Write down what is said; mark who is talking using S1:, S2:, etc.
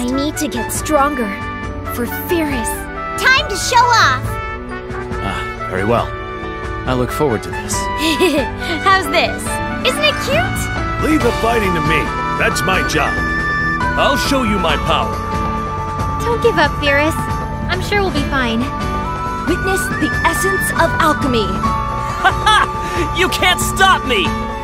S1: I need to get stronger. For Firis.
S2: Time to show off!
S3: Ah, very well. I look forward to this.
S1: How's this? Isn't it cute?
S4: Leave the fighting to me. That's my job. I'll show you my power.
S1: Don't give up, Firis. I'm sure we'll be fine. Witness the essence of alchemy.
S5: Ha ha! You can't stop me!